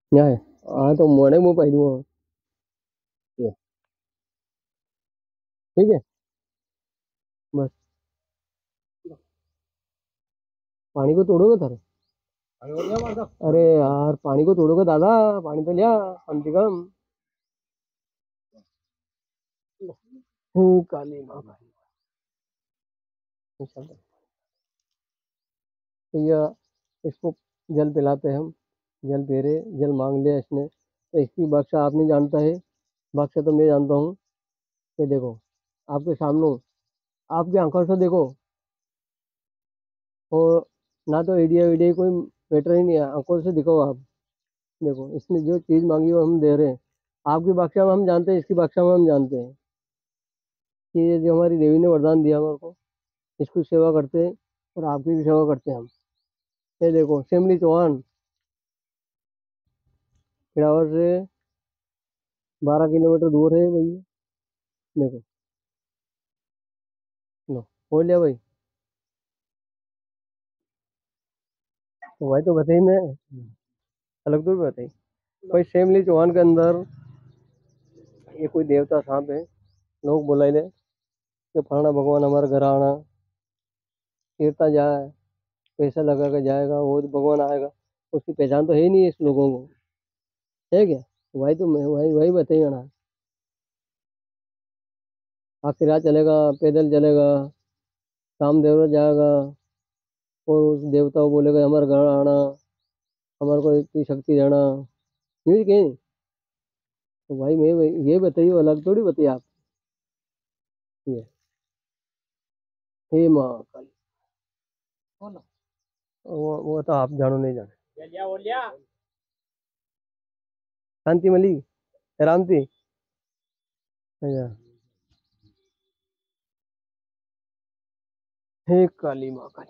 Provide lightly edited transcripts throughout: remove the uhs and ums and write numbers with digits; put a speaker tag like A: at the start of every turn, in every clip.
A: यहाँ है। हाँ तो मोड़े मुँह पाई दूँ। ये, ठीक है बस। पानी को तोड़ोगे थारे। अरे यार पानी को तोड़ोगे दादा, पानी तो लिया कम से कम। काली माँ भाई। भैया इसको जल पिलाते हैं हम। जल पी रहे, जल मांग लिया इसने तो इसकी बख्शा आप नहीं जानता है, बख्शा तो मैं जानता हूँ। ये देखो आपके सामने, आपकी आंखों से देखो। और ना तो एडिया वीडिया कोई मैटर ही नहीं है, आंखों से दिखाओ आप। देखो इसने जो चीज़ मांगी वो हम दे रहे हैं। आपकी बख्शा में हम जानते हैं, इसकी बख्शा में हम जानते हैं कि ये जो हमारी देवी ने वरदान दिया हमारे को, इसकी सेवा करते हैं और आपकी भी सेवा करते हैं हम। ये देखो सिमली चौहान खिड़ावर से 12 किलोमीटर दूर है भैया। देखो लो, बोल लिया भाई। तो भाई तो बताई मैं, अलग तो भी बताई। भाई सिमली चौहान के अंदर ये कोई देवता सांप है। लोग बुलाए ले कि फलाना भगवान हमारे घर आना, तीरता जाए, पैसा लगा के जाएगा वो तो भगवान आएगा। उसकी पहचान तो है ही नहीं है इस लोगों को, है क्या। भाई तो मैं वही वही बताइए ना। आखिर रात चलेगा, पैदल चलेगा, कामदेव जाएगा और उस देवता को बोलेगा हमारे घर आना, हमारे को इतनी शक्ति देना। ये कहीं। तो भाई मैं ये बताइए, अलग थोड़ी बताइए आप। ये हे माँ काली। वो तो आप जानो नहीं जाने। शांति मलिक, आराम थी। अच्छा। हे काली माँ काली।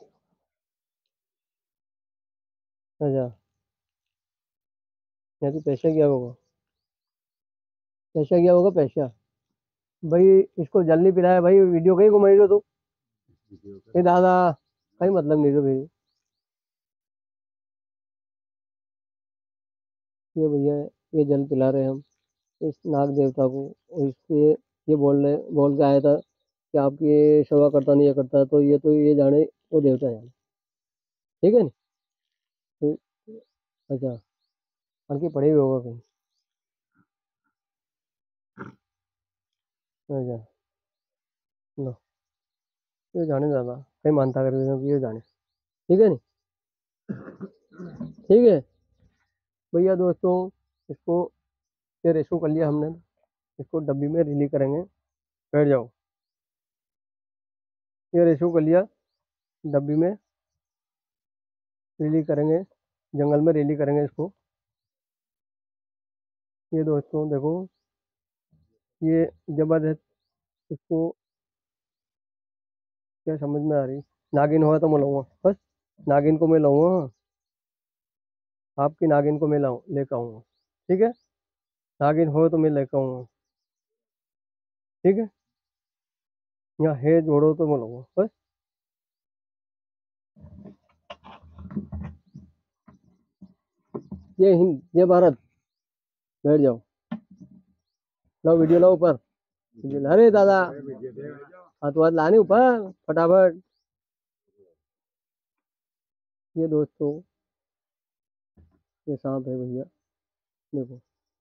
A: अच्छा। यहाँ तो पैसा क्या होगा, पैसा क्या होगा पैसा। भाई इसको जल नहीं पिलाया भाई, वीडियो कहीं घुमाई रहे हो तू। ये दादा कहीं मतलब नहीं रहे भाई। ये भैया ये जल पिला रहे हैं हम इस नाग देवता को। और इसके ये बोल के आया था कि आपकी ये सेवा करता नहीं, ये करता तो ये जाने, वो देवता जाने। ठीक है ना। तो, अच्छा हल्की पड़ी हुई होगा कहीं। अच्छा लो, ये जाने दादा कहीं मानता करके ये जाने। ठीक है नी। ठीक है भैया दोस्तों, इसको ये रेस्क्यू कर लिया हमने। इसको डब्बी में रिलीज करेंगे। बैठ जाओ। ये रेस्क्यू कर लिया, डब्बी में रिलीज करेंगे, जंगल में रिलीज करेंगे इसको। ये दोस्तों देखो, ये जबरदस्त। इसको क्या समझ में आ रही। नागिन होगा तो मैं लाऊंगा बस, नागिन को मैं लाऊंगा। आपकी नागिन को मैं लाऊं लेकर आऊंगा। ठीक है, नागिन हो तो मैं लेकर आऊंगा। ठीक है, यहाँ है जोड़ो तो मैं लाऊंगा बस। जय हिंद जय भारत। बैठ जाओ। लाओ वीडियो लाओ ऊपर। अरे दादा हाथ वाथ लाने ऊपर फटाफट। ये दोस्तों ये सांप है भैया। देखो,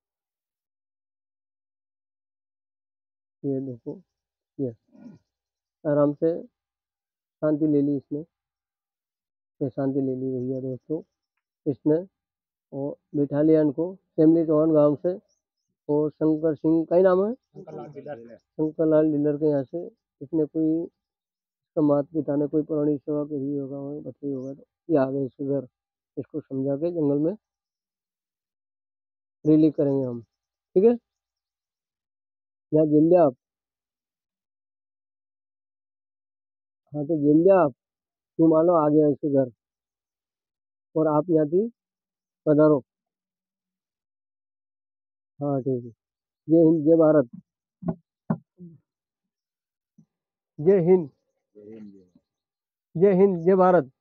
A: ये देखो, ये आराम से शांति ले ली इसने। ये शांति ले ली भैया दोस्तों इसने। और बिठा लिया इनको फैमिली चौहान गांव से। और शंकर सिंह का ही नाम है, शंकर लाल डीलर के यहाँ से। इसने कोई, इसका माता पिता ने कोई पुरानी सेवा करी होगा, वही बताई होगा तो ये आ गए इसके घर। इसको समझा के जंगल में रिलीज करेंगे हम। ठीक है, यहाँ जिम लिया आप। हाँ तो जिम लिया आप, तू मान लो आ गया इसके घर और आप यहाँ थी, पधारो। हाँ ठीक है। जय हिंद जय भारत। जय हिंद, जय हिंद जय भारत।